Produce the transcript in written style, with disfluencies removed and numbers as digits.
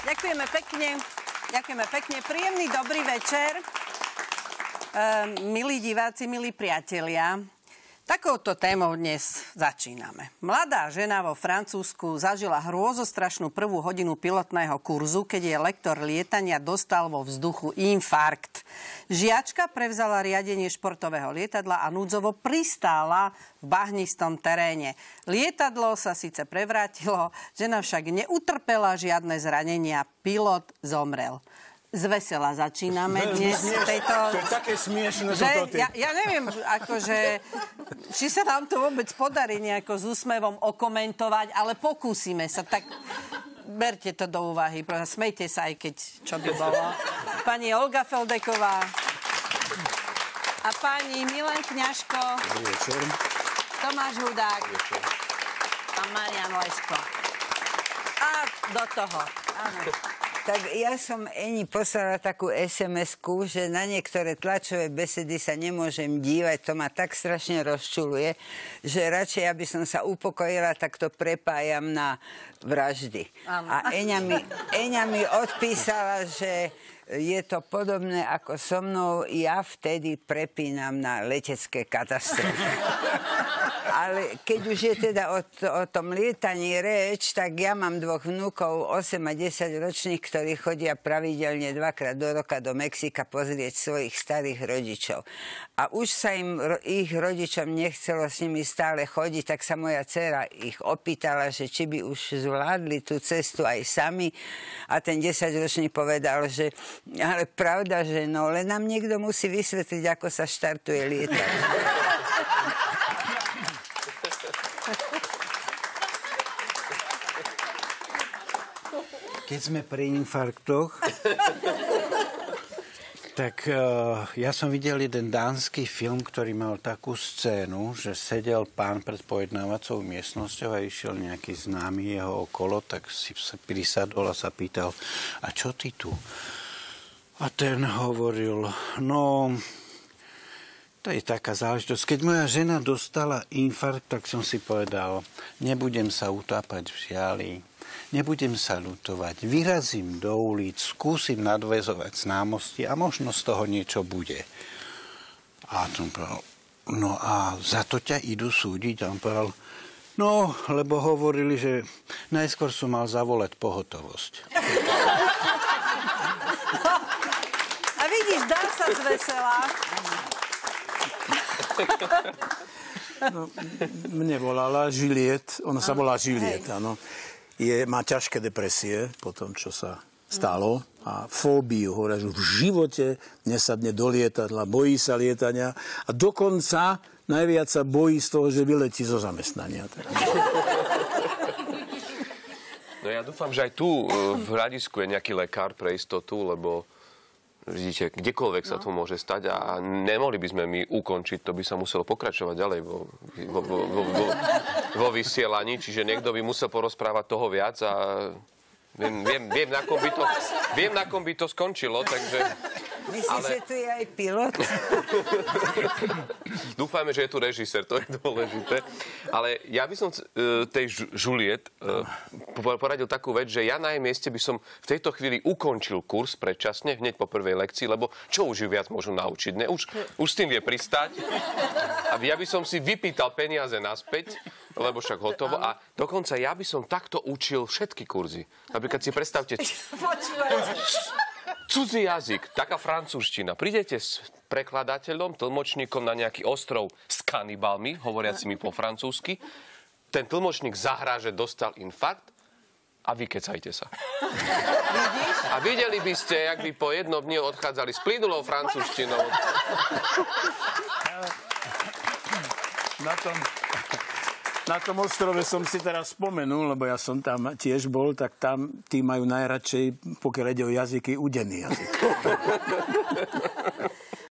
Ďakujeme pekne. Ďakujeme pekne. Príjemný dobrý večer. Milí diváci, milí priatelia. Takouto témou dnes začíname. Mladá žena vo Francúzsku zažila hrôzostrašnú prvú hodinu pilotného kurzu, keď jej lektor lietania dostal vo vzduchu infarkt. Žiačka prevzala riadenie športového lietadla a núdzovo pristála v bahnistom teréne. Lietadlo sa síce prevrátilo, žena však neutrpela žiadne zranenia. Pilot zomrel. Zvesela začíname dnes tejto... To je také smiešné, že ja neviem, akože, či sa nám to vôbec podarí nejako s úsmevom okomentovať, ale pokúsime sa. Tak berte to do úvahy. Smejte sa, aj keď čo by bolo. Pani Olga Feldeková a pani Milan Kňažko, Tomáš Hudák a Marian Lesko. A do toho. Áno. Tak ja som Eni poslala takú SMS-ku, že na niektoré tlačové besedy sa nemôžem dívať, to ma tak strašne rozčuluje, že radšej, aby som sa upokojila, tak to prepájam na vraždy. A Eňa mi odpísala, že je to podobné ako so mnou, ja vtedy prepínam na letecké katastrofy. Ale keď už je teda o tom lietaní reč, tak ja mám dvoch vnúkov, 8 a 10 ročných, ktorí chodia pravidelne 2-krát do roka do Mexika pozrieť svojich starých rodičov. A už sa im ich rodičom nechcelo s nimi stále chodiť, tak sa moja dcéra ich opýtala, že či by už zvládli tú cestu aj sami. A ten 10-ročný povedal, že ale pravda, že no, len nám niekto musí vysvetliť, ako sa štartuje lietanie. Keď sme pri infarktoch, tak ja som videl jeden dánsky film, ktorý mal takú scénu, že sedel pán pred pojednávacou miestnosťou a išiel nejaký známy jeho okolo, tak si prisadol a sa pýtal, a čo ty tu? A ten hovoril, no, to je taká záležitosť. Keď moja žena dostala infarkt, tak som si povedal, nebudem sa utápať v žiali, nebudem sa ľutovať, vyrazím do ulic, skúsim nadväzovať známosti a možno z toho niečo bude. A on povedal, no a za to ťa idú súdiť? A on povedal, no, lebo hovorili, že najskôr som mal zavolať pohotovosť. A vidíš, dá sa zvesela. No, mne volala Juliet, ona sa volá Juliet, áno. Má ťažké depresie po tom, čo sa stalo a fóbiu, hovorí, že v živote nesadne do lietadla, bojí sa lietania a dokonca najviac sa bojí z toho, že vyletí zo zamestnania. No ja dúfam, že aj tu v hľadisku je nejaký lekár pre istotu, lebo vidíte, kdekoľvek sa to môže stať a nemohli by sme my ukončiť, to by sa muselo pokračovať ďalej vo vysielaní, čiže niekto by musel porozprávať toho viac a viem, na kom by to skončilo, takže... Myslíš, že tu je aj pilot? Dúfajme, že je tu režisér, to je dôležité. Ale ja by som tej Juliet poradil takú vec, že ja na jej mieste by som v tejto chvíli ukončil kurz predčasne, hneď po prvej lekcii, lebo čo už ju viac môžu naučiť? Ne? Už s tým vie pristať. A ja by som si vypýtal peniaze naspäť, lebo však hotovo. A dokonca ja by som takto učil všetky kurzy. Napríklad si predstavte... Cudzí jazyk, taká francúzština. Prídete s prekladateľom, tlmočníkom na nejaký ostrov s kanibalmi, hovoriacimi po francúzsky. Ten tlmočník zahrá, že dostal infarkt a vykecajte sa. A videli by ste, jak by po jednom dni odchádzali s plynulou francúzštinou. Na tom ostrove som si teraz spomenul, lebo ja som tam tiež bol, tak tam tí majú najradšej, pokiaľ ide o jazyky, udený jazyk.